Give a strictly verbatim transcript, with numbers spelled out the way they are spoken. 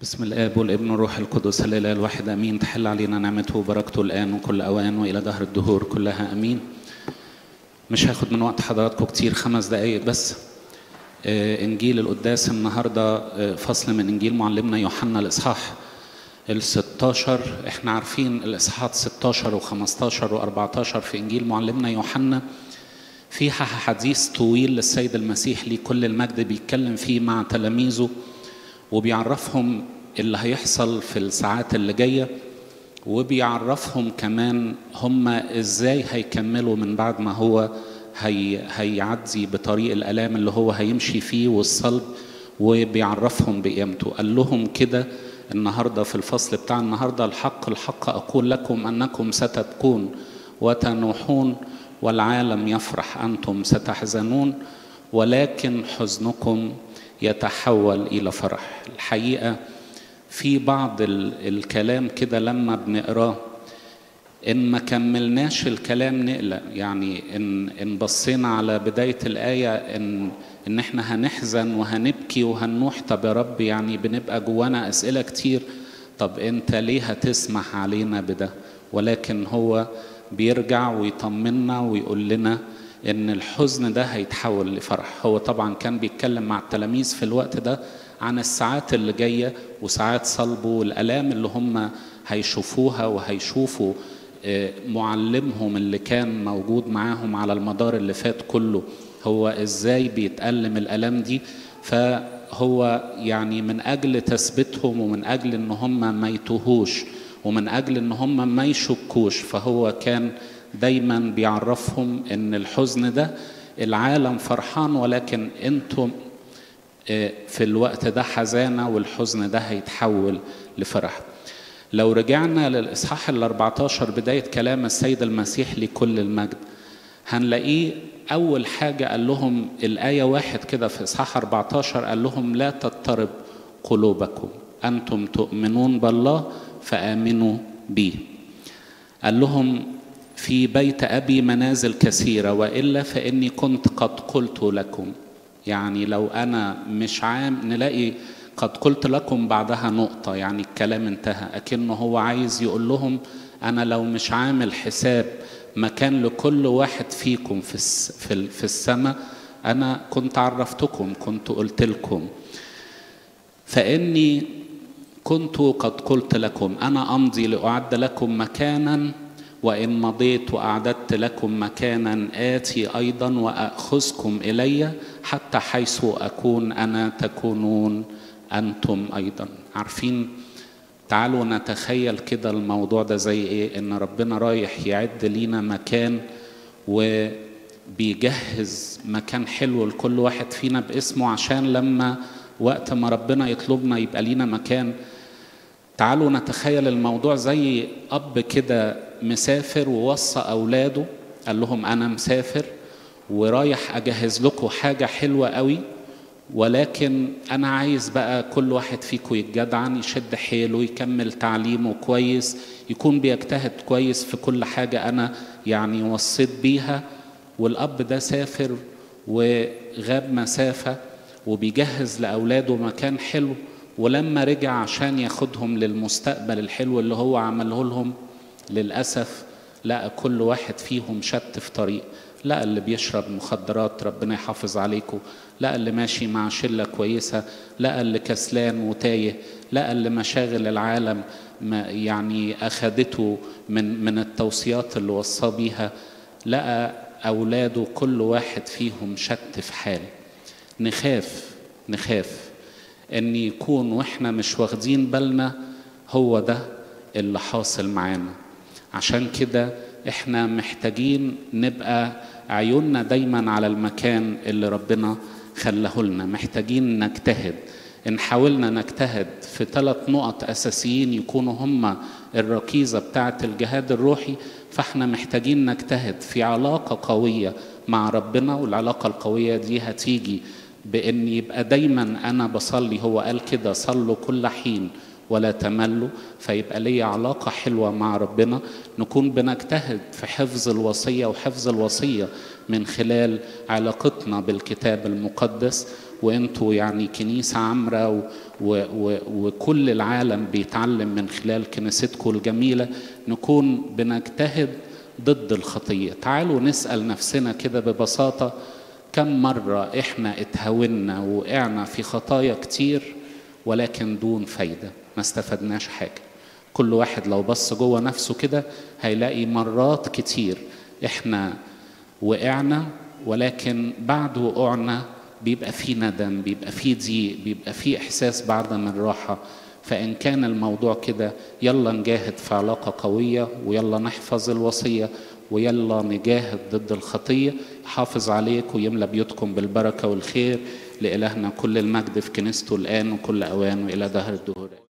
بسم الآب والابن والروح القدس الإله الواحد آمين. تحل علينا نعمته وبركته الآن وكل أوان وإلى دهر الدهور كلها آمين. مش هاخد من وقت حضراتكم كتير، خمس دقايق بس. آه إنجيل القداس النهاردة آه فصل من إنجيل معلمنا يوحنا الإصحاح الستاشر. إحنا عارفين الإصحاحات ستاشر وخمستاشر وأربعتاشر في إنجيل معلمنا يوحنا فيها حديث طويل للسيد المسيح ليه كل المجد بيتكلم فيه مع تلاميذه وبيعرفهم اللي هيحصل في الساعات اللي جاية، وبيعرفهم كمان هم ازاي هيكملوا من بعد ما هو هي هيعدي بطريق الآلام اللي هو هيمشي فيه والصلب، وبيعرفهم بقيمته. قال لهم كده النهاردة في الفصل بتاع النهاردة: الحق الحق أقول لكم أنكم ستبكون وتنوحون والعالم يفرح، أنتم ستحزنون ولكن حزنكم يتحول إلى فرح. الحقيقة في بعض الكلام كده لما بنقراه إن ما كملناش الكلام نقلق، يعني إن, إن بصينا على بداية الآية إن, إن إحنا هنحزن وهنبكي وهنوح. طب يا رب، يعني بنبقى جوانا أسئلة كتير، طب أنت ليه هتسمح علينا بده؟ ولكن هو بيرجع ويطمنا ويقول لنا إن الحزن ده هيتحول لفرح. هو طبعا كان بيتكلم مع التلاميذ في الوقت ده عن الساعات اللي جاية وساعات صلبه والآلام اللي هم هيشوفوها، وهيشوفوا معلمهم اللي كان موجود معاهم على المدار اللي فات كله هو إزاي بيتألم الآلام دي. فهو يعني من أجل تثبيتهم ومن أجل إن هم ما يتوهوش ومن أجل إن هم ما يشكوش، فهو كان دايما بيعرفهم ان الحزن ده العالم فرحان ولكن انتم في الوقت ده حزانة، والحزن ده هيتحول لفرح. لو رجعنا للإصحاح الأربعتاشر بداية كلام السيد المسيح لكل المجد، هنلاقيه أول حاجة قال لهم الآية واحد كده في إصحاح أربعتاشر، قال لهم: لا تضطرب قلوبكم، أنتم تؤمنون بالله فآمنوا بي. قال لهم: في بيت أبي منازل كثيرة وإلا فإني كنت قد قلت لكم. يعني لو أنا مش عام نلاقي قد قلت لكم بعدها نقطة، يعني الكلام انتهى. أكنه هو عايز يقول لهم أنا لو مش عامل حساب مكان لكل واحد فيكم في في السماء أنا كنت عرفتكم، كنت قلت لكم. فإني كنت قد قلت لكم أنا أمضي لأعد لكم مكانا، وإن مضيت وأعددت لكم مكانا آتي أيضا وأخذكم إلي حتى حيث أكون أنا تكونون أنتم أيضا. عارفين، تعالوا نتخيل كده الموضوع ده زي إيه؟ إن ربنا رايح يعد لينا مكان وبيجهز مكان حلو لكل واحد فينا باسمه، عشان لما وقت ما ربنا يطلبنا يبقى لينا مكان. تعالوا نتخيل الموضوع زي أب كده مسافر ووصى أولاده، قال لهم أنا مسافر ورايح أجهز لكم حاجة حلوة قوي، ولكن أنا عايز بقى كل واحد فيكم يتجدعن، يشد حيله، يكمل تعليمه كويس، يكون بيجتهد كويس في كل حاجة أنا يعني وصيت بيها. والأب ده سافر وغاب مسافة وبيجهز لأولاده مكان حلو، ولما رجع عشان ياخدهم للمستقبل الحلو اللي هو عمله لهم، للأسف لقى كل واحد فيهم شت في طريق. لقى اللي بيشرب مخدرات، ربنا يحافظ عليكم، لقى اللي ماشي مع شلة كويسة، لقى اللي كسلان وتايه، لقى اللي مشاغل العالم يعني أخدته من من التوصيات اللي وصى بيها، لقى أولاده كل واحد فيهم شت في حال. نخاف نخاف ان يكون واحنا مش واخدين بالنا هو ده اللي حاصل معانا. عشان كده احنا محتاجين نبقى عيوننا دايما على المكان اللي ربنا خلاه لنا. محتاجين نجتهد. ان حاولنا نجتهد في ثلاث نقط اساسيين يكونوا هم الركيزة بتاعة الجهاد الروحي، فاحنا محتاجين نجتهد في علاقة قوية مع ربنا. والعلاقة القوية دي هتيجي بأن يبقى دايما أنا بصلي، هو قال كده: صلوا كل حين ولا تملوا. فيبقى لي علاقة حلوة مع ربنا، نكون بنجتهد في حفظ الوصية وحفظ الوصية من خلال علاقتنا بالكتاب المقدس، وانتوا يعني كنيسة عمرة و و و وكل العالم بيتعلم من خلال كنيستكم الجميلة، نكون بنجتهد ضد الخطية. تعالوا نسأل نفسنا كده ببساطة، كم مرة احنا اتهاونا وقعنا في خطايا كتير ولكن دون فايدة، ما استفدناش حاجة. كل واحد لو بص جوه نفسه كده هيلاقي مرات كتير احنا وقعنا، ولكن بعد وقعنا بيبقى فيه ندم، بيبقى فيه ضيق، بيبقى فيه إحساس بعدم الراحة. فإن كان الموضوع كده، يلا نجاهد في علاقة قوية، ويلا نحفظ الوصية، ويلا نجاهد ضد الخطية. حافظ عليك ويملى بيوتكم بالبركة والخير. لإلهنا كل المجد في كنيسته الآن وكل أوان وإلى دهر الدهور.